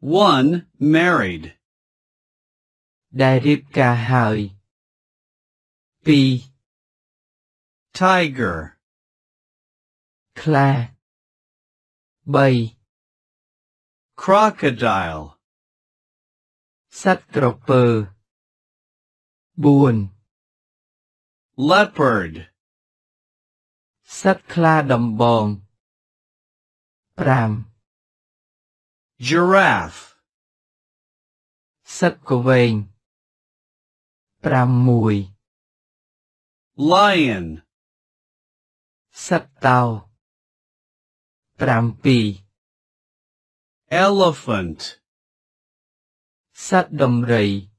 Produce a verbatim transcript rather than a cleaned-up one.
One married. Đại điệp cả hai. Pi. Tiger. Kla. Bay. Crocodile. Sách trọc pơ. Buồn. Leopard. Sách kla đầm bòn. Pram. Giraffe. Sách cổ vên. Pram mùi. Lion. Sách tàu. Pram pi. Elephant. Sách đầm rầy.